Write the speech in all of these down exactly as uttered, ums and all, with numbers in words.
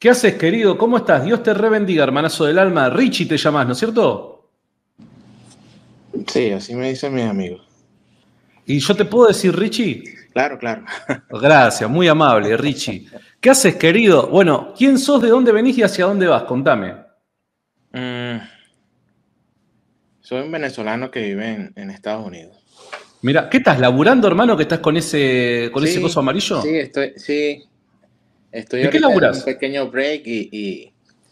¿Qué haces, querido? ¿Cómo estás? Dios te rebendiga, hermanazo del alma. Richie te llamás, ¿no es cierto? Sí, así me dicen mis amigos. ¿Y yo te puedo decir Richie? Claro, claro. Gracias, muy amable, Richie. ¿Qué haces, querido? Bueno, ¿quién sos, de dónde venís y hacia dónde vas? Contame. Mm, soy un venezolano que vive en, en Estados Unidos. Mira, ¿qué estás laburando, hermano, que estás con ese, con ese coso Sí, sí, amarillo? estoy, sí, estoy ¿De qué ahorita en un laburás? pequeño break y, y,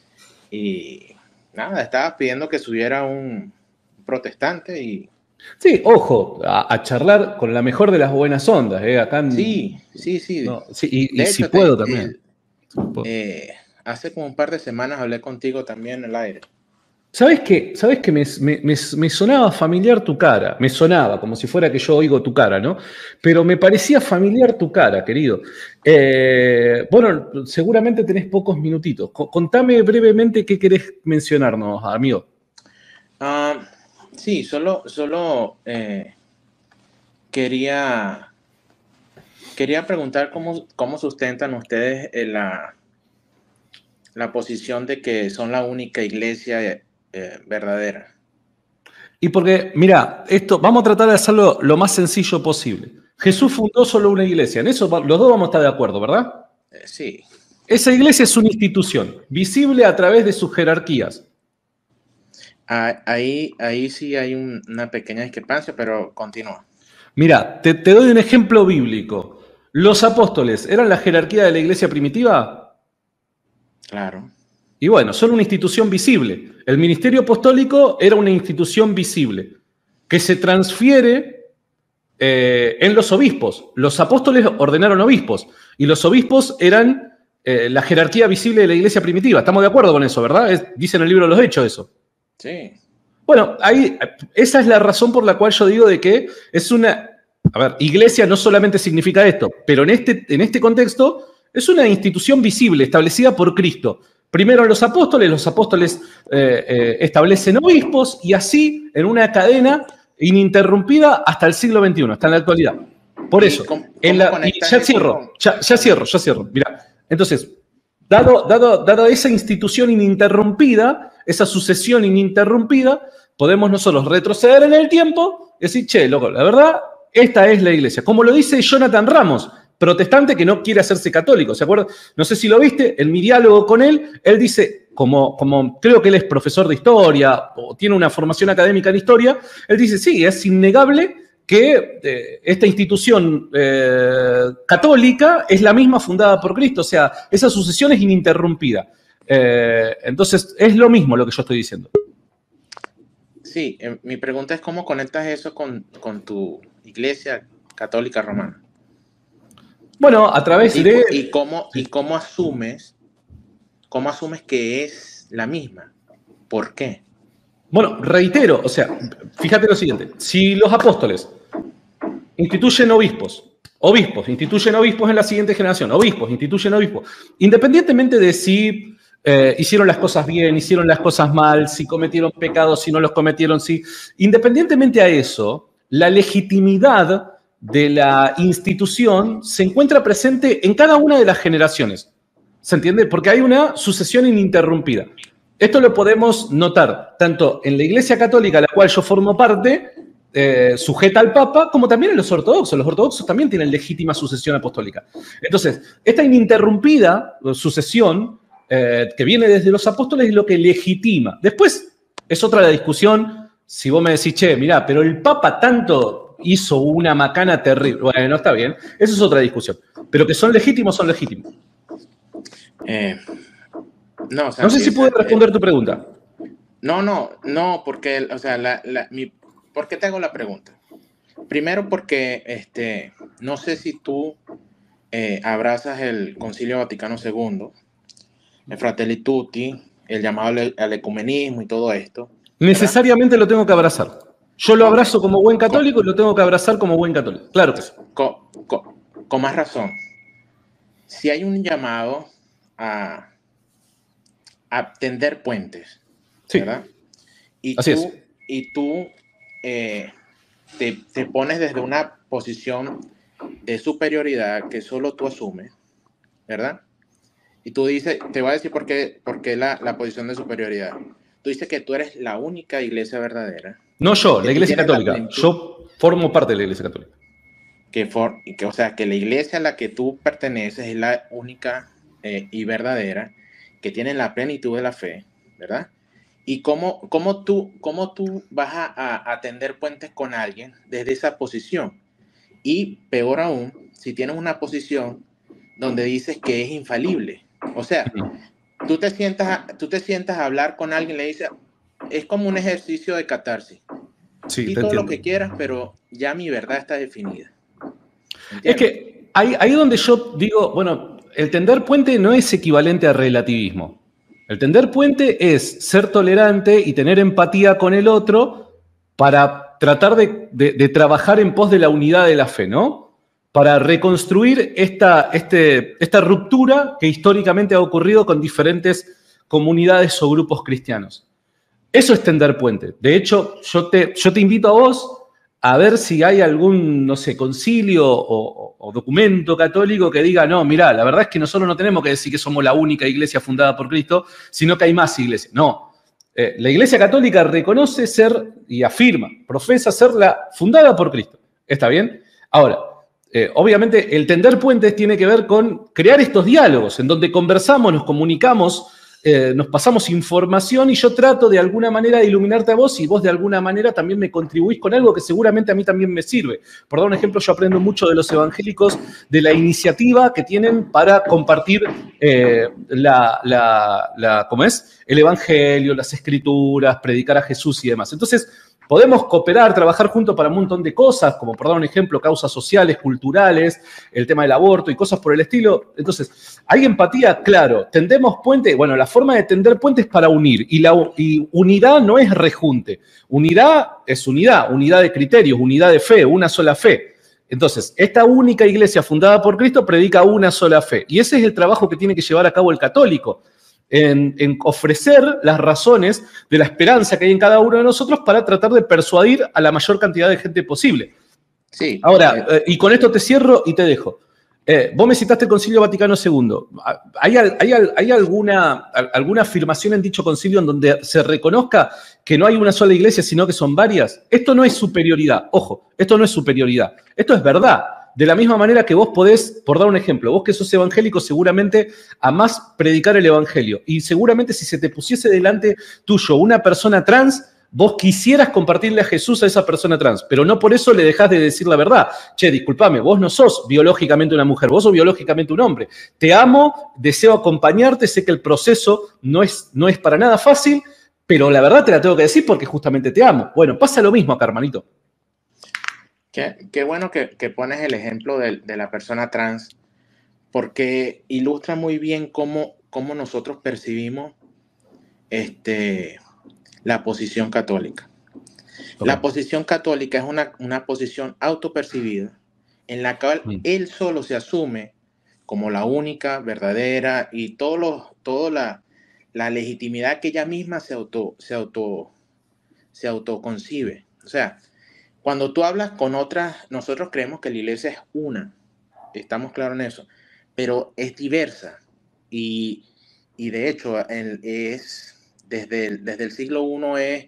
y nada, estaba pidiendo que subiera un protestante y Sí, ojo, a, a charlar con la mejor de las buenas ondas, ¿eh? Acá sí, en- sí, sí. no, sí, y, y De si hecho, puedo te, también. el- Si puedo. eh, hace como un par de semanas hablé contigo también en el aire. ¿Sabés qué? ¿Sabés que me, me- me- me sonaba familiar tu cara? Me sonaba, como si fuera que yo oigo tu cara, ¿no? Pero me parecía familiar tu cara, querido. Eh, bueno, seguramente tenés pocos minutitos. Co- Contame brevemente qué querés mencionarnos, amigo. Ah, sí, solo, solo eh, quería Quería preguntar cómo, cómo sustentan ustedes eh, la, la posición de que son la única iglesia eh, eh, verdadera. Y porque, mira, esto, vamos a tratar de hacerlo lo más sencillo posible. Jesús fundó solo una iglesia, en eso va- los dos vamos a estar de acuerdo, ¿verdad? Eh, sí. Esa iglesia es una institución, visible a través de sus jerarquías. Ah, ahí, ahí sí hay un- una pequeña discrepancia, pero continúa. Mira, te, te doy un ejemplo bíblico. ¿Los apóstoles eran la jerarquía de la iglesia primitiva? Claro. Y bueno, son una institución visible. El ministerio apostólico era una institución visible que se transfiere eh, en los obispos. Los apóstoles ordenaron obispos y los obispos eran eh, la jerarquía visible de la iglesia primitiva. Estamos de acuerdo con eso, ¿verdad? Es- dice en el libro de los Hechos eso. Sí. Bueno, ahí, esa es la razón por la cual yo digo de que es una... A ver, iglesia no solamente significa esto, pero en este, en este contexto es una institución visible, establecida por Cristo. Primero los apóstoles, los apóstoles eh, eh, establecen obispos y así en una cadena ininterrumpida hasta el siglo veintiuno, hasta en la actualidad. Por ¿Y eso, cómo, en cómo la, y conectas ya eso cierro, con, ya, ya con cierro, el... ya cierro. Mira, entonces, Dado, dado, dado esa institución ininterrumpida, esa sucesión ininterrumpida, podemos nosotros retroceder en el tiempo y decir, che, loco, la verdad, esta es la iglesia. Como lo dice Jonathan Ramos, protestante que no quiere hacerse católico, ¿se acuerdan? No sé si lo viste, en mi diálogo con él, él dice, como, como creo que él es profesor de historia o tiene una formación académica en historia, él dice, sí, es innegable que eh, esta institución eh, católica es la misma fundada por Cristo, o sea, esa sucesión es ininterrumpida. Eh, entonces, es lo mismo lo que yo estoy diciendo. Sí, eh, mi pregunta es cómo conectas eso con, con tu iglesia católica romana. Bueno, a través ¿Y, de... cu- y cómo, y Sí. cómo asumes, cómo asumes que es la misma? ¿Por qué? Bueno, reitero, o sea, fíjate lo siguiente, si los apóstoles instituyen obispos, obispos, instituyen obispos en la siguiente generación, obispos, instituyen obispos, independientemente de si eh, hicieron las cosas bien, hicieron las cosas mal, si cometieron pecados, si no los cometieron, si... Independientemente a eso, la legitimidad de la institución se encuentra presente en cada una de las generaciones. ¿Se entiende? Porque hay una sucesión ininterrumpida. Esto lo podemos notar tanto en la Iglesia Católica, a la cual yo formo parte, eh, sujeta al Papa, como también en los ortodoxos. Los ortodoxos también tienen legítima sucesión apostólica. Entonces, esta ininterrumpida sucesión eh, que viene desde los apóstoles es lo que legitima. Después es otra la discusión si vos me decís, che, mirá, pero el Papa tanto hizo una macana terrible. Bueno, está bien, eso es otra discusión. Pero que son legítimos, son legítimos. Eh, no, No sé Santi, si esa- pude eh, responder tu pregunta. no, no, no, porque, o sea, la, la- mi, ¿por qué te hago la pregunta? Primero porque, este, no sé si tú eh, abrazas el Concilio Vaticano segundo, el Fratelli Tutti, el llamado al, al ecumenismo y todo esto, ¿verdad? Necesariamente lo tengo que abrazar. Yo lo Ok, abrazo como buen con, católico y lo tengo que abrazar como buen católico. Claro que sí. con- con- con más razón. Si hay un llamado a, a tender puentes, ¿verdad? Sí, Y así es. tú, y tú eh, te, te pones desde una posición de superioridad que solo tú asumes, ¿verdad? Y tú dices, te voy a decir por qué, por qué la, la posición de superioridad. Tú dices que tú eres la única iglesia verdadera. No yo, Que la tú Iglesia tienes la Católica. plenitud. Yo formo parte de la Iglesia Católica. Que, for, que, o sea, que la iglesia a la que tú perteneces es la única eh, y verdadera, que tiene la plenitud de la fe, ¿verdad? Y cómo, cómo, tú, cómo tú vas a, a, a tender puentes con alguien desde esa posición. Y peor aún, si tienes una posición donde dices que es infalible. O sea, tú te sientas, tú te sientas a hablar con alguien y le dices, es como un ejercicio de catarsis. Sí, Di te todo entiendo. lo que quieras, pero ya mi verdad está definida. ¿Entiendes? Es que ahí, ahí donde yo digo, bueno, el tender puente no es equivalente a relativismo. El tender puente es ser tolerante y tener empatía con el otro para tratar de, de, de trabajar en pos de la unidad de la fe, ¿no? Para reconstruir esta, este, esta ruptura que históricamente ha ocurrido con diferentes comunidades o grupos cristianos. Eso es tender puente. De hecho, yo te, yo te invito a vos a ver si hay algún, no sé, concilio o, o documento católico que diga, no, mirá, la verdad es que nosotros no tenemos que decir que somos la única iglesia fundada por Cristo, sino que hay más iglesias. No. Eh, la Iglesia Católica reconoce ser y afirma, profesa ser la fundada por Cristo. ¿Está bien? Ahora, eh, obviamente el tender puentes tiene que ver con crear estos diálogos en donde conversamos, nos comunicamos, Eh, nos pasamos información y yo trato de alguna manera de iluminarte a vos y vos de alguna manera también me contribuís con algo que seguramente a mí también me sirve. Por dar un ejemplo, yo aprendo mucho de los evangélicos, de la iniciativa que tienen para compartir eh, la, la, la, ¿cómo es? El evangelio, las escrituras, predicar a Jesús y demás. Entonces, podemos cooperar, trabajar juntos para un montón de cosas, como por dar un ejemplo, causas sociales, culturales, el tema del aborto y cosas por el estilo. Entonces, ¿hay empatía? Claro. ¿Tendemos puente? Bueno, la forma de tender puente es para unir. Y, la, y unidad no es rejunte. Unidad es unidad, unidad de criterios, unidad de fe, una sola fe. Entonces, esta única iglesia fundada por Cristo predica una sola fe. Y ese es el trabajo que tiene que llevar a cabo el católico. En, en ofrecer las razones de la esperanza que hay en cada uno de nosotros para tratar de persuadir a la mayor cantidad de gente posible. Sí. Ahora, eh, y con esto te cierro y te dejo. Eh, vos me citaste el Concilio Vaticano segundo. ¿Hay, hay, hay alguna, alguna afirmación en dicho concilio en donde se reconozca que no hay una sola iglesia, sino que son varias? Esto no es superioridad. Ojo, esto no es superioridad. Esto es verdad. De la misma manera que vos podés, por dar un ejemplo, vos que sos evangélico seguramente amás predicar el evangelio. Y seguramente si se te pusiese delante tuyo una persona trans, vos quisieras compartirle a Jesús a esa persona trans, pero no por eso le dejás de decir la verdad. Che, discúlpame, vos no sos biológicamente una mujer, vos sos biológicamente un hombre. Te amo, deseo acompañarte, sé que el proceso no es, no es para nada fácil, pero la verdad te la tengo que decir porque justamente te amo. Bueno, pasa lo mismo acá, hermanito. Qué, qué bueno que, que pones el ejemplo de, de la persona trans, porque ilustra muy bien cómo, cómo nosotros percibimos este, la posición católica. Okay. La posición católica es una, una posición autopercibida en la cual mm. él solo se asume como la única, verdadera y todo lo, toda la, la legitimidad que ella misma se, auto, se, auto, se autoconcibe. O sea, cuando tú hablas con otras, nosotros creemos que la iglesia es una, estamos claros en eso, pero es diversa y, y de hecho el, es, desde, el, desde el siglo primero es,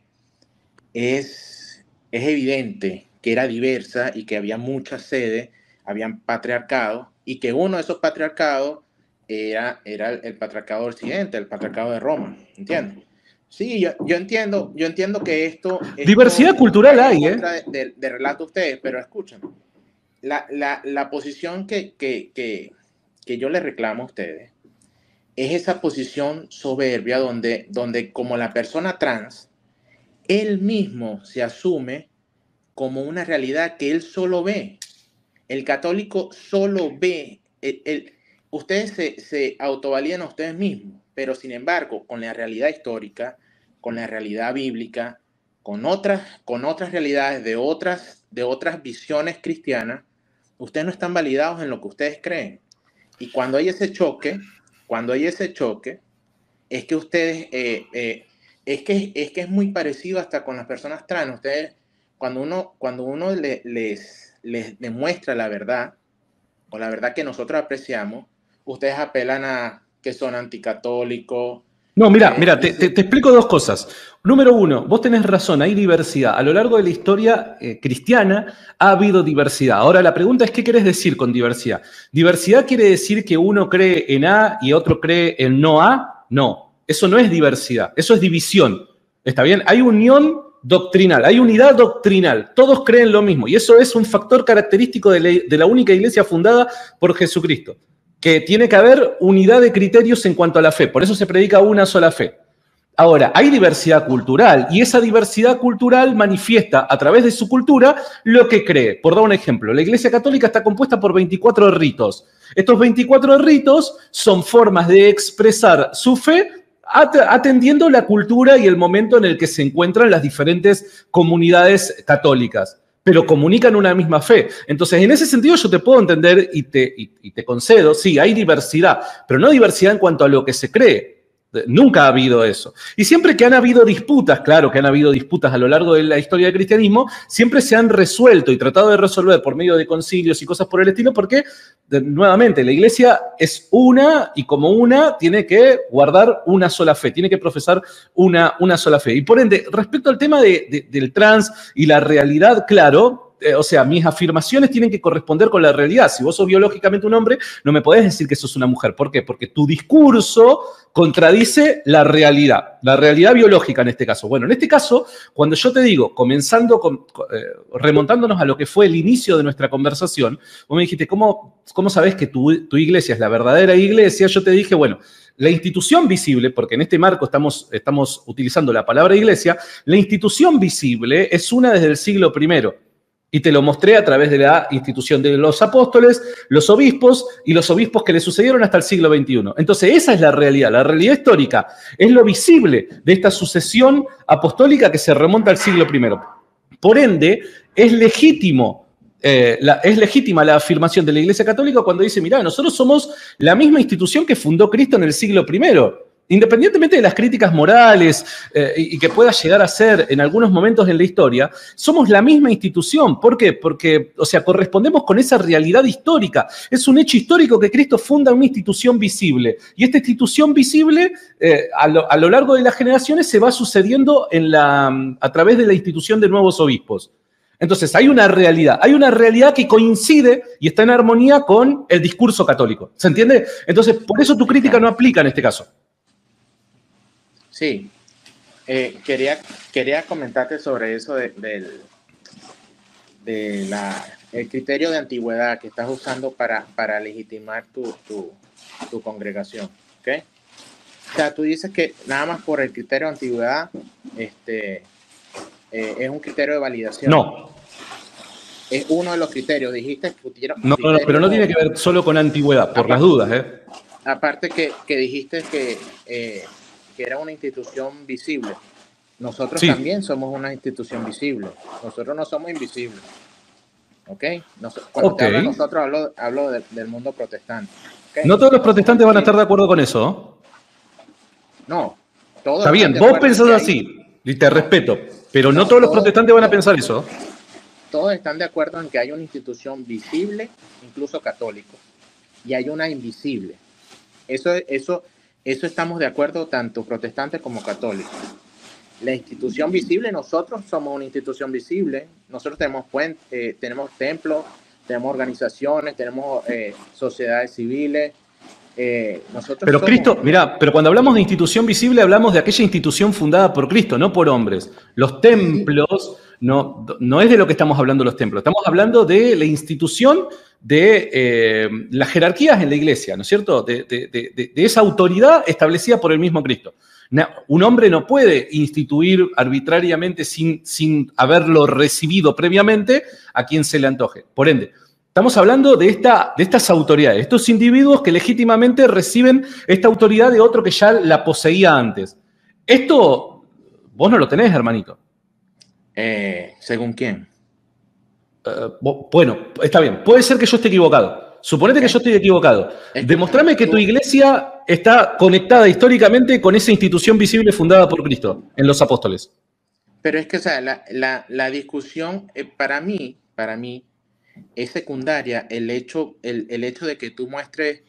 es, es evidente que era diversa y que había muchas sedes, habían patriarcados y que uno de esos patriarcados era, era el, el patriarcado de Occidente, el patriarcado de Roma, ¿entiendes? Sí, yo, yo entiendo, yo entiendo que esto, esto diversidad cultural hay, ¿eh? De, de, de relato a ustedes, pero escuchen, la, la, la posición que, que, que, que yo le reclamo a ustedes es esa posición soberbia donde, donde como la persona trans, él mismo se asume como una realidad que él solo ve. El católico solo ve, el, el, ustedes se, se autovalían a ustedes mismos, pero sin embargo, con la realidad histórica, con la realidad bíblica, con otras, con otras realidades de otras, de otras visiones cristianas, ustedes no están validados en lo que ustedes creen. Y cuando hay ese choque, cuando hay ese choque, es que ustedes, eh, eh, es, que, es que es muy parecido hasta con las personas trans. Ustedes, cuando uno, cuando uno le, les, les demuestra la verdad, o la verdad que nosotros apreciamos, ustedes apelan a que son anticatólicos. No, mira, eh, mira, te, te, te explico dos cosas. Número uno, vos tenés razón, hay diversidad. A lo largo de la historia eh, cristiana ha habido diversidad. Ahora la pregunta es, ¿qué querés decir con diversidad? ¿Diversidad quiere decir que uno cree en A y otro cree en no A? No, eso no es diversidad, eso es división. ¿Está bien? Hay unión doctrinal, hay unidad doctrinal, todos creen lo mismo y eso es un factor característico de la, de la única iglesia fundada por Jesucristo, que tiene que haber unidad de criterios en cuanto a la fe, por eso se predica una sola fe. Ahora, hay diversidad cultural y esa diversidad cultural manifiesta a través de su cultura lo que cree. Por dar un ejemplo, la Iglesia Católica está compuesta por veinticuatro ritos. Estos veinticuatro ritos son formas de expresar su fe atendiendo la cultura y el momento en el que se encuentran las diferentes comunidades católicas, pero comunican una misma fe. Entonces, en ese sentido yo te puedo entender y te, y, y te concedo, sí, hay diversidad, pero no diversidad en cuanto a lo que se cree. Nunca ha habido eso. Y siempre que han habido disputas, claro que han habido disputas a lo largo de la historia del cristianismo, siempre se han resuelto y tratado de resolver por medio de concilios y cosas por el estilo, porque, de, nuevamente, la iglesia es una y como una tiene que guardar una sola fe, tiene que profesar una, una sola fe. Y por ende, respecto al tema de, de, del trans y la realidad, claro, Eh, o sea, mis afirmaciones tienen que corresponder con la realidad. Si vos sos biológicamente un hombre, no me podés decir que sos una mujer. ¿Por qué? Porque tu discurso contradice la realidad, la realidad biológica en este caso. Bueno, en este caso, cuando yo te digo, comenzando, con, eh, remontándonos a lo que fue el inicio de nuestra conversación, vos me dijiste, ¿cómo, cómo sabés que tu, tu iglesia es la verdadera iglesia? Yo te dije, bueno, la institución visible, porque en este marco estamos, estamos utilizando la palabra iglesia, la institución visible es una desde el siglo primero. Y te lo mostré a través de la institución de los apóstoles, los obispos y los obispos que le sucedieron hasta el siglo veintiuno. Entonces, esa es la realidad. La realidad histórica es lo visible de esta sucesión apostólica que se remonta al siglo primero. Por ende, es legítimo, eh, la, es legítima la afirmación de la Iglesia Católica cuando dice, mirá, nosotros somos la misma institución que fundó Cristo en el siglo primero. Independientemente de las críticas morales eh, y que pueda llegar a ser en algunos momentos en la historia, somos la misma institución. ¿Por qué? Porque, o sea, correspondemos con esa realidad histórica. Es un hecho histórico que Cristo funda una institución visible. Y esta institución visible, eh, a, lo, a lo largo de las generaciones, se va sucediendo en la, a través de la institución de nuevos obispos. Entonces, hay una realidad, hay una realidad que coincide y está en armonía con el discurso católico. ¿Se entiende? Entonces, por eso tu crítica no aplica en este caso. Sí, eh, quería, quería comentarte sobre eso de, de, de la, el criterio de antigüedad que estás usando para, para legitimar tu, tu, tu congregación, ¿ok? O sea, tú dices que nada más por el criterio de antigüedad este, eh, es un criterio de validación. No. Es uno de los criterios. Dijiste que utilizaron no, no, pero no tiene que ver solo con antigüedad, por aparte, las dudas, ¿eh? Aparte que, que dijiste que... Eh, que era una institución visible. Nosotros sí. También somos una institución visible. Nosotros no somos invisibles. ¿Ok? Nos, cuando okay. te hablo de nosotros, hablo, hablo de, del mundo protestante. ¿Okay? No todos los protestantes van a estar de acuerdo con eso. No. Todos Está bien, vos pensás así, y te respeto, pero no, no todos los protestantes van a pensar eso. Todos están de acuerdo en que hay una institución visible, incluso católico, y hay una invisible. Eso, eso Eso estamos de acuerdo tanto protestantes como católicos. La institución visible, nosotros somos una institución visible. Nosotros tenemos puentes, eh, tenemos templos, tenemos organizaciones, tenemos eh, sociedades civiles. Eh, nosotros pero somos... Cristo, mirá, pero cuando hablamos de institución visible hablamos de aquella institución fundada por Cristo, no por hombres. Los templos, no, no es de lo que estamos hablando los templos. Estamos hablando de la institución de eh, las jerarquías en la iglesia, ¿no es cierto? De, de, de, de esa autoridad establecida por el mismo Cristo. Un hombre no puede instituir arbitrariamente sin, sin haberlo recibido previamente a quien se le antoje. Por ende, estamos hablando de, esta, de estas autoridades, estos individuos que legítimamente reciben esta autoridad de otro que ya la poseía antes. Esto vos no lo tenés, hermanito. Eh, ¿Según quién? Uh, bueno, está bien. Puede ser que yo esté equivocado. Suponete okay. que yo estoy equivocado. Es Demostrame que tu iglesia está conectada históricamente con esa institución visible fundada por Cristo en los apóstoles. Pero es que, o sea, la, la, la discusión, eh, para mí, para mí, es secundaria el hecho, el, el hecho de que tú muestres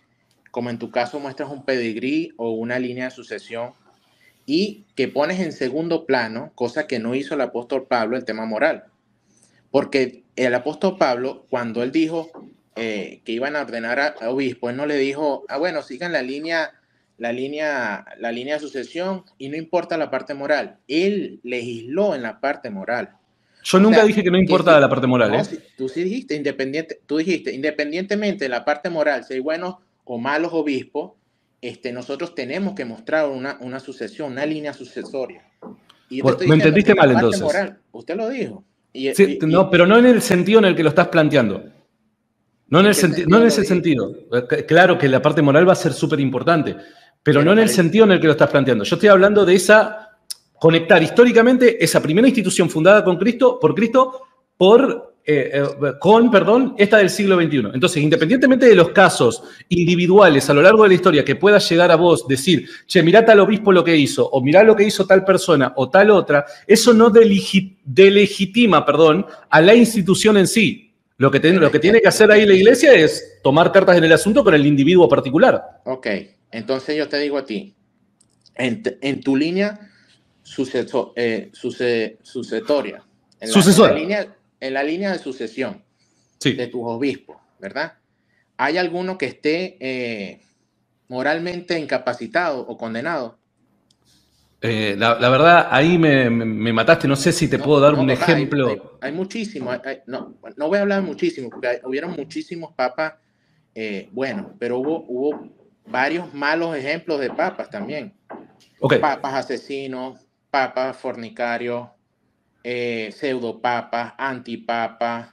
como en tu caso muestras un pedigrí o una línea de sucesión, y que pones en segundo plano, cosa que no hizo el apóstol Pablo, el tema moral. Porque el apóstol Pablo, cuando él dijo eh, que iban a ordenar a, a obispo, él no le dijo, ah, bueno, sigan la línea, la, línea, la línea de sucesión y no importa la parte moral. Él legisló en la parte moral. Yo o nunca sea, dije que no importa que si, la parte moral. No, ¿eh? si, tú sí dijiste, independiente, tú dijiste, independientemente de la parte moral, si hay buenos o malos obispos, Este, nosotros tenemos que mostrar una, una sucesión, una línea sucesoria. Y Por, me entendiste mal entonces. Moral, usted lo dijo. Y, sí, y, no, y, pero no en el sentido en el que lo estás planteando. No en, el senti no en ese sentido. Claro que la parte moral va a ser súper importante, pero, pero no en el sentido en el que lo estás planteando. Yo estoy hablando de esa, conectar históricamente esa primera institución fundada con Cristo, por Cristo, por... Eh, eh, con, perdón, esta del siglo veintiuno. Entonces, independientemente de los casos individuales a lo largo de la historia que pueda llegar a vos decir, che, mirá tal obispo lo que hizo, o mirá lo que hizo tal persona o tal otra, eso no delegitima, perdón, a la institución en sí. Lo que, ten, lo que tiene que hacer ahí la iglesia es tomar cartas en el asunto con el individuo particular. Ok, entonces yo te digo a ti, en, en tu línea suceso, eh, suce, sucesoria, en la, Sucesora. En la línea, en la línea de sucesión sí. de tus obispos, ¿verdad? ¿Hay alguno que esté eh, moralmente incapacitado o condenado? Eh, la, la verdad, ahí me, me, me mataste. No sé si te no, puedo dar no, un papá, ejemplo. Hay, hay, hay muchísimos. Hay, no, no voy a hablar muchísimo, porque hay, hubieron muchísimos papas, eh, bueno, pero hubo, hubo varios malos ejemplos de papas también. Okay. Papas asesinos, papas fornicarios, Eh, pseudopapas, antipapas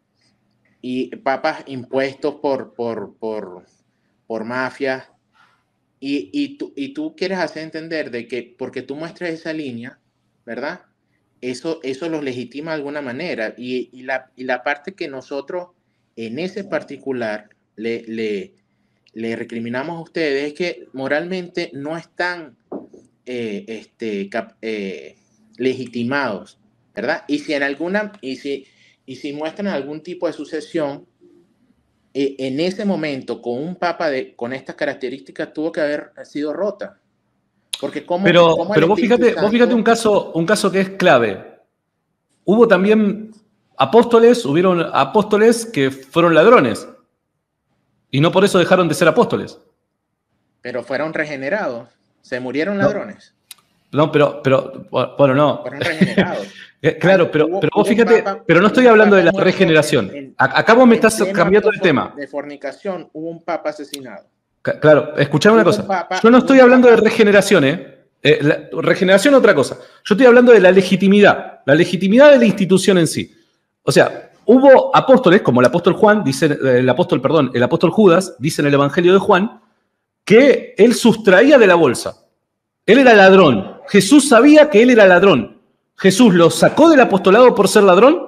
y papas impuestos por, por, por, por mafias. Y, y, tú, y tú quieres hacer entender de que porque tú muestras esa línea, ¿verdad? Eso, eso los legitima de alguna manera. Y, y, la, y la parte que nosotros en ese particular le, le, le recriminamos a ustedes es que moralmente no están eh, este, cap, eh, legitimados, ¿verdad? Y si en alguna, y si, y si muestran algún tipo de sucesión, eh, en ese momento, con un papa de, con estas características, tuvo que haber sido rota. Porque cómo, pero cómo pero vos fíjate, Santo, vos fíjate un caso, un caso que es clave. Hubo también apóstoles, hubieron apóstoles que fueron ladrones. Y no por eso dejaron de ser apóstoles. Pero fueron regenerados. Se murieron ladrones. No, no pero, pero, bueno, no. Fueron regenerados. Claro, pero, hubo, pero vos fíjate, papa, pero no estoy hablando de la regeneración. En, en, Acá vos me estás cambiando el tema. De fornicación, hubo un papa asesinado. Claro, escuchame una cosa. Papa, Yo no estoy hablando papa, de regeneración, ¿eh? eh la, regeneración es otra cosa. Yo estoy hablando de la legitimidad, la legitimidad de la institución en sí. O sea, hubo apóstoles, como el apóstol Juan, dice, el apóstol, perdón, el apóstol Judas, dice en el Evangelio de Juan, que él sustraía de la bolsa. Él era ladrón. Jesús sabía que él era ladrón. ¿Jesús lo sacó del apostolado por ser ladrón?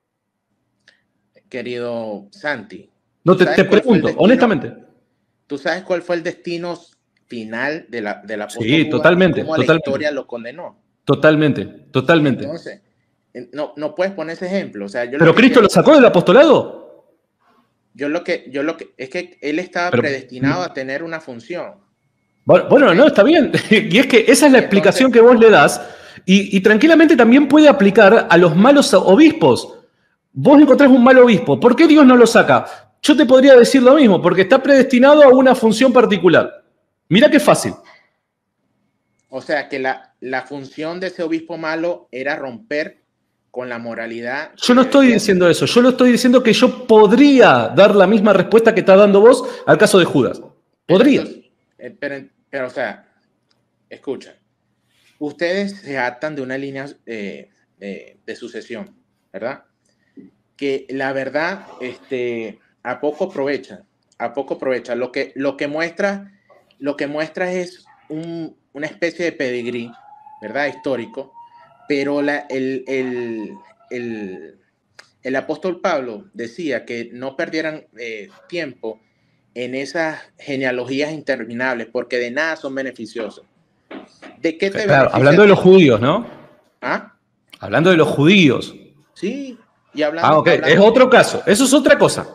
Querido Santi. No, te, te pregunto, destino, honestamente. ¿Tú sabes cuál fue el destino final de la, del apóstol Sí, Judas? totalmente. ¿Cómo totalmente. la historia lo condenó? Totalmente, totalmente. Entonces, no, no puedes poner ese ejemplo. O sea, yo ¿Pero lo Cristo quiero, lo sacó del apostolado? Yo lo que, yo lo que, es que él estaba Pero, predestinado a tener una función. Bueno, bueno ¿okay? No, está bien. Y es que esa es la Entonces, explicación que vos le das. Y, y tranquilamente también puede aplicar a los malos obispos. Vos encontrás un mal obispo. ¿Por qué Dios no lo saca? Yo te podría decir lo mismo, porque está predestinado a una función particular. Mirá qué fácil. O sea, que la, la función de ese obispo malo era romper con la moralidad. Yo no estoy diciendo eso. Yo lo estoy diciendo que yo podría dar la misma respuesta que estás dando vos al caso de Judas. Podría. Entonces, pero, pero, o sea, escucha. Ustedes se atan de una línea eh, eh, de sucesión, ¿verdad? Que la verdad, este, a poco aprovecha, a poco aprovecha. Lo que, lo que muestra, lo que muestra es un, una especie de pedigrí, ¿verdad? Histórico, pero la, el, el, el, el apóstol Pablo decía que no perdieran eh, tiempo en esas genealogías interminables, porque de nada son beneficiosas. ¿De qué te claro, hablando de los judíos, ¿no? ¿Ah? Hablando de los judíos. Sí, y hablando... Ah, ok, hablando es otro caso, eso es otra cosa. No.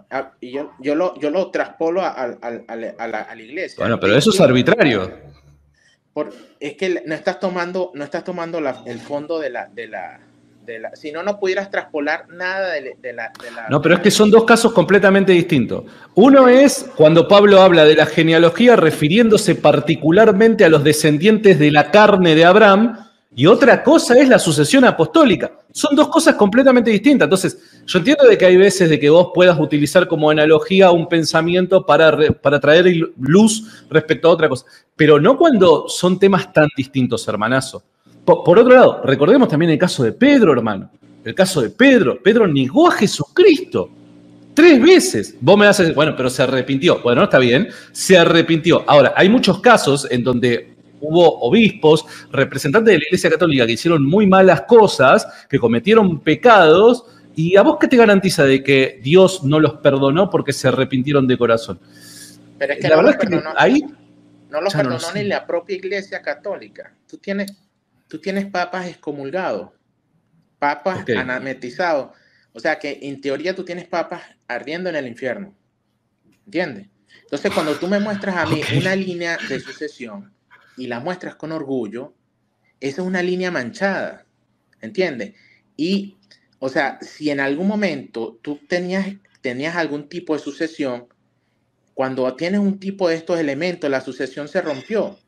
a, y yo, yo, lo, yo lo traspolo a, a, a, a, la, a la iglesia. Bueno, pero eso es arbitrario. Por, es que no estás tomando, no estás tomando la, el fondo de la, de la, de la... Si no, no pudieras traspolar nada de, de, la, de la... No, pero es que son dos casos completamente distintos. Uno es cuando Pablo habla de la genealogía refiriéndose particularmente a los descendientes de la carne de Abraham, y otra cosa es la sucesión apostólica. Son dos cosas completamente distintas. Entonces, yo entiendo de que hay veces de que vos puedas utilizar como analogía un pensamiento para, re, para traer luz respecto a otra cosa, pero no cuando son temas tan distintos, hermanazo. Por, por otro lado, recordemos también el caso de Pedro, hermano. El caso de Pedro. Pedro negó a Jesucristo tres veces. Vos me vas a decir, bueno, pero se arrepintió. Bueno, está bien, se arrepintió. Ahora, hay muchos casos en donde hubo obispos, representantes de la Iglesia Católica que hicieron muy malas cosas, que cometieron pecados, y ¿a vos qué te garantiza de que Dios no los perdonó porque se arrepintieron de corazón? Pero es que la no verdad es que perdonó, ahí no los perdonó no ni la propia Iglesia Católica. Tú tienes, tú tienes papas excomulgados, papas okay. anametizados. O sea que en teoría tú tienes papas ardiendo en el infierno. ¿Entiendes? Entonces cuando tú me muestras a mí okay. una línea de sucesión y la muestras con orgullo, esa es una línea manchada, ¿entiendes? Y, o sea, si en algún momento tú tenías, tenías algún tipo de sucesión, cuando tienes un tipo de estos elementos, la sucesión se rompió,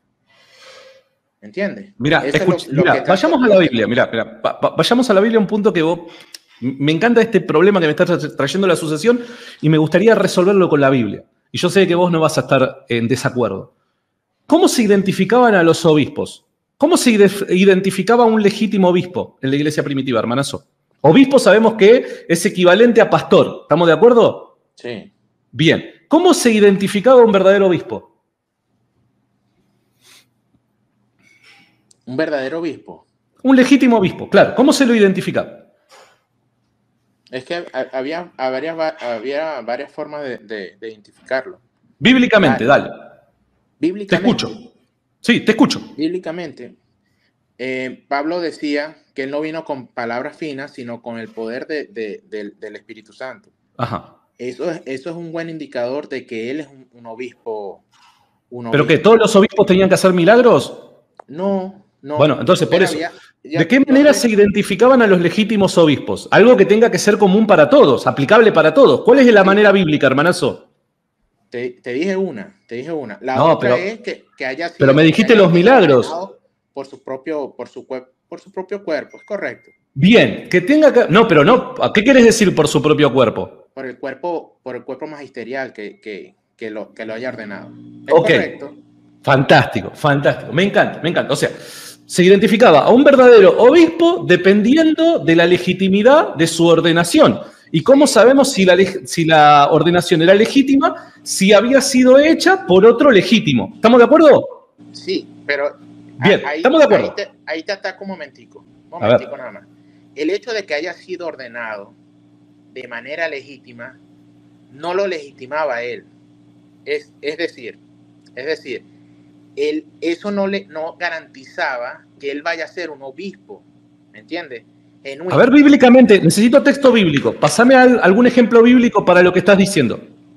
¿entiendes? Mira, escucha, lo, lo mira vayamos a la Biblia, mira, mira, va, vayamos a la Biblia, un punto que vos, me encanta este problema que me está trayendo la sucesión y me gustaría resolverlo con la Biblia. Y yo sé que vos no vas a estar en desacuerdo. ¿Cómo se identificaban a los obispos? ¿Cómo se identificaba un legítimo obispo en la iglesia primitiva, hermanazo? Obispo sabemos que es equivalente a pastor. ¿Estamos de acuerdo? Sí. Bien. ¿Cómo se identificaba un verdadero obispo? ¿Un verdadero obispo? Un legítimo obispo, claro. ¿Cómo se lo identificaba? Es que había, había, había varias formas de, de, de identificarlo. Bíblicamente, dale. dale. Bíblicamente. Te escucho. Sí, te escucho. Bíblicamente, eh, Pablo decía que él no vino con palabras finas, sino con el poder de, de, de, del Espíritu Santo. Ajá. Eso es, eso es un buen indicador de que él es un, un obispo. Un obispo. ¿Pero que todos los obispos tenían que hacer milagros? No, no. Bueno, entonces, por eso. Había, ya, ¿De qué manera no, se identificaban a los legítimos obispos? Algo que tenga que ser común para todos, aplicable para todos. ¿Cuál es la manera bíblica, hermanazo? Te, te dije una, te dije una. La no, otra pero, es que, que haya sido... Pero me dijiste los milagros. Por su propio, por su, por su propio cuerpo, es correcto. Bien, que tenga que... No, pero no, ¿qué quieres decir por su propio cuerpo? Por el cuerpo, por el cuerpo magisterial que, que, que, lo, que lo haya ordenado. ¿Es ok, correcto? Fantástico, fantástico. Me encanta, me encanta. O sea, se identificaba a un verdadero obispo dependiendo de la legitimidad de su ordenación. ¿Y cómo sabemos si la, si la ordenación era legítima? Si había sido hecha por otro legítimo. ¿Estamos de acuerdo? Sí, pero... Bien, ahí, estamos de acuerdo. Ahí te, ahí te ataco un momentico. Un momentico nada más. El hecho de que haya sido ordenado de manera legítima no lo legitimaba a él. Es, es decir, es decir, él, eso no, le, no garantizaba que él vaya a ser un obispo. ¿Me entiendes? A ver, bíblicamente, necesito texto bíblico. Pásame al, algún ejemplo bíblico para lo que estás diciendo.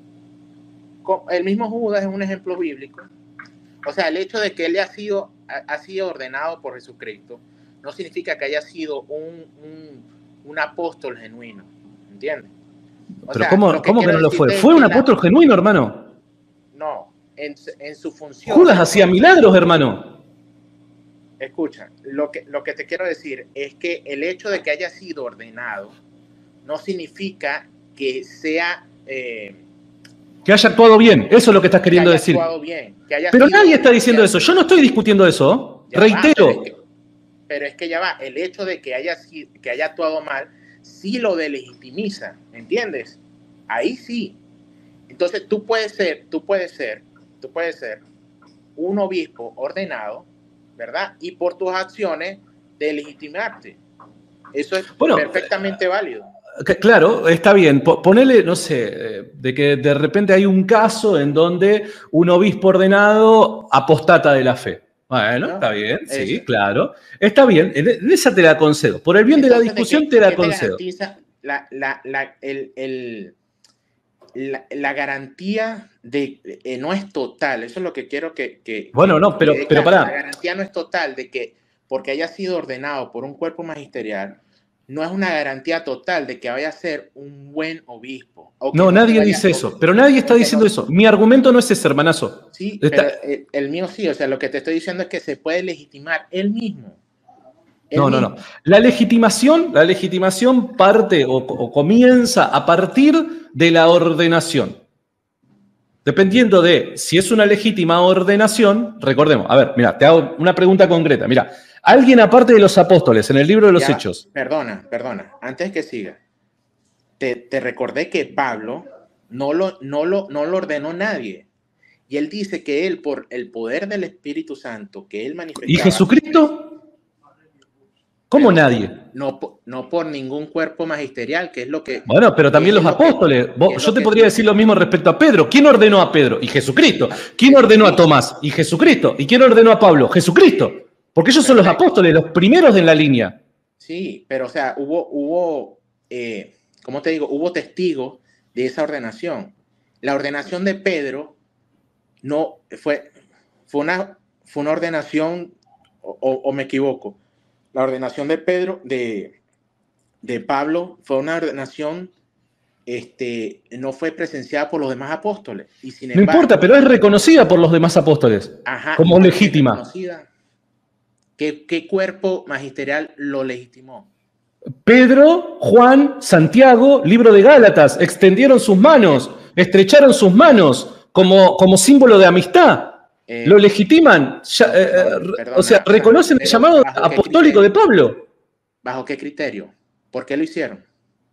El mismo Judas es un ejemplo bíblico. O sea, el hecho de que él ha sido, ha, ha sido ordenado por Jesucristo no significa que haya sido un, un, un apóstol genuino. ¿Entiendes? O Pero sea, ¿cómo, que, ¿cómo que no lo fue? ¿Fue un apóstol la... genuino, hermano? No, en, en su función. Judas hacía milagros, hermano. Escucha, lo que, lo que te quiero decir es que el hecho de que haya sido ordenado no significa que sea... Eh, que haya actuado bien, eso es lo que estás queriendo que haya decir. Actuado bien, que haya pero sido, nadie está diciendo eso, yo no estoy discutiendo eso, ya reitero. Va, pero, es que, pero es que ya va, el hecho de que haya, que haya actuado mal, sí lo delegitimiza, ¿entiendes? Ahí sí. Entonces tú puedes ser, tú puedes ser, tú puedes ser un obispo ordenado, ¿verdad? Y por tus acciones delegitimarte. Eso es bueno, perfectamente válido. Claro, está bien. Ponele, no sé, de que de repente hay un caso en donde un obispo ordenado apostata de la fe. Bueno, ¿no? Está bien, sí, eso. Claro. Está bien, en esa te la concedo. Por el bien Entonces, de la discusión de que, te la concedo. Te la, la, la, el, el, la, la garantía de, eh, no es total, eso es lo que quiero que... que bueno, no, pero, que pero claro, pará. la garantía no es total de que porque haya sido ordenado por un cuerpo magisterial, no es una garantía total de que vaya a ser un buen obispo. O que No, no se nadie vaya, dice o, eso, pero nadie está o que diciendo no, eso. Mi argumento no es ese, hermanazo. sí, Está... pero el, el mío sí, o sea, lo que te estoy diciendo es que se puede legitimar él mismo. Él No, no, mismo. no. La legitimación, la legitimación parte o, o comienza a partir de la ordenación. Dependiendo de si es una legítima ordenación, recordemos, a ver, mira, te hago una pregunta concreta. Mira, alguien aparte de los apóstoles en el libro de los Ya, Hechos. perdona, perdona, antes que siga, te, te recordé que Pablo no lo, no, lo, no lo ordenó nadie. Y él dice que él, por el poder del Espíritu Santo que él manifestaba... ¿Y Jesucristo? ¿Cómo pero nadie? No, no por ningún cuerpo magisterial, que es lo que... Bueno, pero también los lo apóstoles. que, Vos, yo te que, podría decir lo mismo respecto a Pedro. ¿Quién ordenó a Pedro? Y Jesucristo. ¿Quién ordenó a Tomás? Y Jesucristo. ¿Y quién ordenó a Pablo? Jesucristo. Porque ellos son los apóstoles, los primeros en la línea. Sí, pero o sea, hubo, hubo eh, ¿cómo te digo? Hubo testigos de esa ordenación. La ordenación de Pedro no fue, fue, una, fue una ordenación, o, o me equivoco, la ordenación de Pedro, de, de Pablo, fue una ordenación, este, no fue presenciada por los demás apóstoles. Y sin No embargo, importa, pero es reconocida por los demás apóstoles ajá, como legítima. ¿Qué, ¿Qué cuerpo magisterial lo legitimó? Pedro, Juan, Santiago, libro de Gálatas, extendieron sus manos, estrecharon sus manos como, como símbolo de amistad. Eh, lo legitiman, ya, eh, perdona, o sea, reconocen el llamado apostólico de Pablo. ¿Bajo qué criterio? ¿Por qué lo hicieron?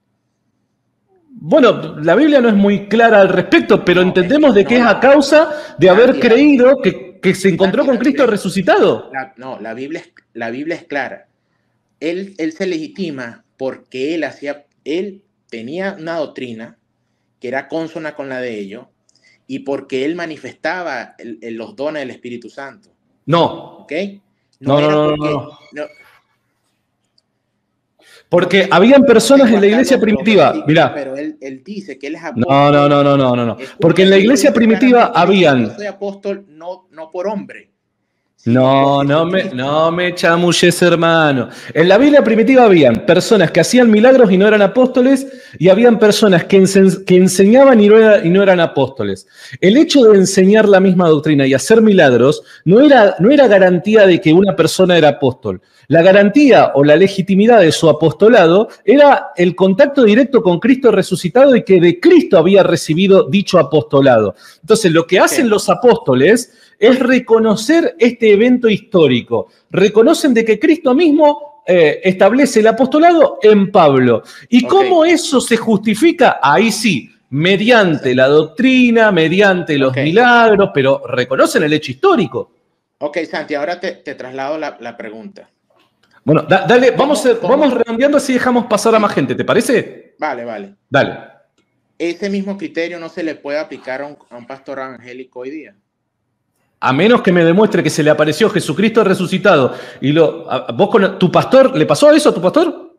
Bueno, la Biblia no es muy clara al respecto, pero no, entendemos de que no, es a causa de haber la, creído que, que se encontró la, con Cristo la, resucitado. La, no, la Biblia, es, la Biblia es clara. Él, él se legitima porque él hacía, él tenía una doctrina que era consona con la de ellos y porque él manifestaba el, el, los dones del Espíritu Santo. No. ¿Ok? No, no, no, porque, no, no. Porque no, habían personas en la iglesia primitiva, mirá. Pero él, él dice que él es apóstol. No, no, no, no, no, no, no. Porque en la iglesia primitiva habían... Yo soy apóstol no, no por hombre. No, no me, no me chamulles, hermano. En la Biblia primitiva habían personas que hacían milagros y no eran apóstoles, y habían personas que, ense que enseñaban y no, era, y no eran apóstoles. El hecho de enseñar la misma doctrina y hacer milagros no era, no era garantía de que una persona era apóstol. La garantía o la legitimidad de su apostolado era el contacto directo con Cristo resucitado y que de Cristo había recibido dicho apostolado. Entonces, lo que hacen los apóstoles es reconocer este evento histórico. Reconocen de que Cristo mismo eh, establece el apostolado en Pablo. ¿Y okay. cómo eso se justifica? Ahí sí, mediante la doctrina, mediante los okay. milagros, pero reconocen el hecho histórico. Ok, Santi, ahora te, te traslado la, la pregunta. Bueno, da, dale, vamos, a, vamos redondeando así dejamos pasar a más gente, ¿te parece? Vale, vale. Dale. ¿Ese mismo criterio no se le puede aplicar a un, a un pastor evangélico hoy día? A menos que me demuestre que se le apareció Jesucristo resucitado. Y lo, a, vos con tu pastor, ¿le pasó eso a tu pastor?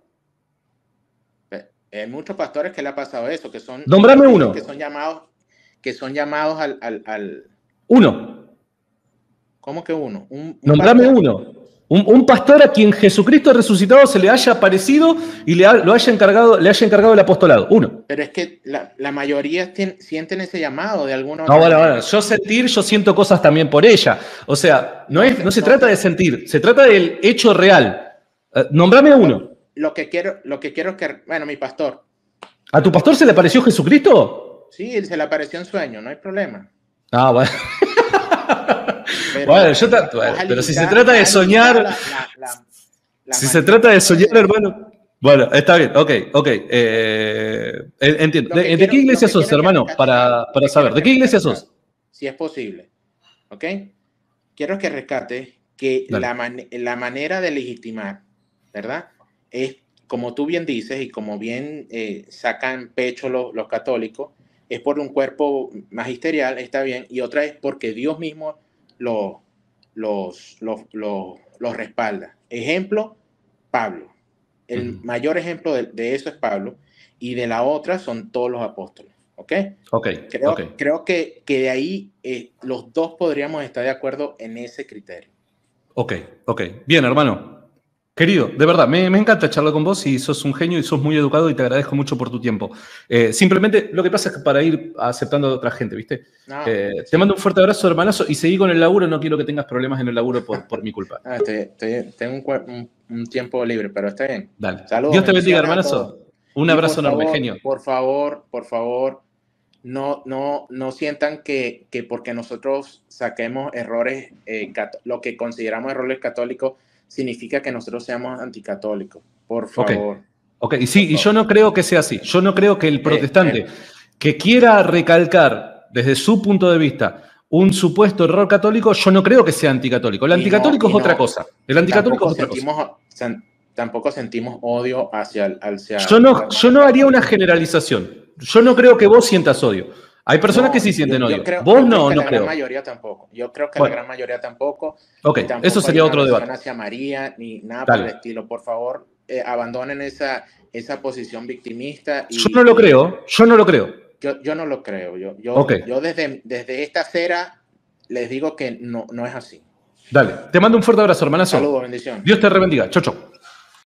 Hay muchos pastores que le ha pasado eso, que son... Nombrame que, uno. Que son llamados, que son llamados al... al, al... Uno. ¿Cómo que uno? Un, un Nombrame pastor. uno. Un, un pastor a quien Jesucristo resucitado se le haya aparecido y le, ha, lo haya encargado, le haya encargado el apostolado. Uno. Pero es que la, la mayoría tien, sienten ese llamado de alguna No, bueno, bueno, yo sentir, yo siento cosas también por ella. O sea, no, es, no se trata de sentir, se trata del hecho real. Uh, nombrame uno. Lo que quiero, lo que quiero es que, bueno, mi pastor. ¿A tu pastor se le apareció Jesucristo? Sí, se le apareció en sueño, no hay problema. Ah, bueno. Pero, bueno, yo bueno, pero limitar, si se trata de soñar, la, la, la, la si se trata de soñar, hermano, bueno, está bien, ok, ok, eh, entiendo. ¿De, quiero, ¿De qué iglesia sos, hermano? Para, para saber, ¿de qué iglesia sos? Si es posible, ok. Quiero que rescate que la, man, la manera de legitimar, ¿verdad? Es, como tú bien dices y como bien eh, sacan pecho los, los católicos, es por un cuerpo magisterial, está bien, y otra es porque Dios mismo los, los, los, los, los respalda. Ejemplo, Pablo. El uh-huh. mayor ejemplo de, de eso es Pablo, y de la otra son todos los apóstoles. ¿Ok? Ok, Creo, ok. creo que, que de ahí eh, los dos podríamos estar de acuerdo en ese criterio. Ok, ok. Bien, hermano. Querido, de verdad, me, me encanta charlar con vos y sos un genio y sos muy educado y te agradezco mucho por tu tiempo. Eh, simplemente lo que pasa es que para ir aceptando a otra gente, ¿viste? No, Eh, te sí. mando un fuerte abrazo, hermanazo, y seguí con el laburo. No quiero que tengas problemas en el laburo por, por mi culpa. Ah, estoy- estoy- tengo un, cue- un- un tiempo libre, pero está bien. Dale. Saludos, Dios te bendiga, bendiciones a todos. hermanazo. Un Y por abrazo enorme, favor, genio. por favor, por favor, no, no, no sientan que, que porque nosotros saquemos errores, eh, cat- lo que consideramos errores católicos, significa que nosotros seamos anticatólicos. Por Ok, favor, ok. Y por sí, y yo favor. no creo que sea así. Yo no creo que el Eh, protestante eh, que quiera recalcar desde su punto de vista un supuesto error católico, yo no creo que sea anticatólico. El y no, anticatólico y es otra no, cosa. El y anticatólico tampoco es otra cosa. sentimos, sen- tampoco sentimos odio hacia, el- hacia Yo los no, yo hermanos no haría una católicos. generalización. Yo no creo que vos sientas odio. Hay personas que No, sí yo, sienten yo odio. creo, Vos yo creo no, que no la gran creo. mayoría tampoco. Yo creo que la Bueno, gran mayoría tampoco. ok, Y eso tampoco hay sería una otro versión debate. hacia María ni nada por el Dale. estilo. Por favor, eh, abandonen esa, esa posición victimista Yo no lo y, y creo, yo no lo creo. yo, yo no lo creo. Yo, Ok, yo, yo desde, desde esta acera les digo que no, no es así. dale. Te mando un fuerte abrazo, hermanazo. Saludos, bendiciones. Dios te rebendiga. Chau, chau.